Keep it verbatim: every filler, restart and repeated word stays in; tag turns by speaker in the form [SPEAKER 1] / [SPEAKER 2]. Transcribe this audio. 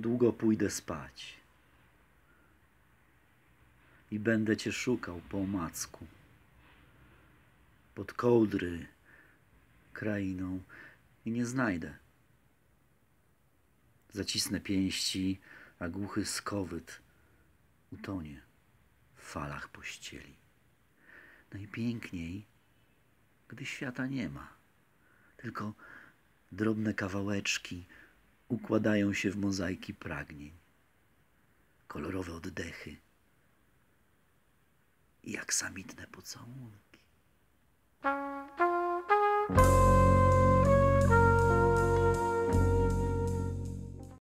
[SPEAKER 1] niedługo pójdę spać i będę cię szukał po omacku, pod kołdry krainą i nie znajdę. Zacisnę pięści, a głuchy skowyt utonie w falach pościeli. Najpiękniej, gdy świata nie ma, tylko drobne kawałeczki układają się w mozaiki pragnień, kolorowe oddechy i aksamitne pocałunki.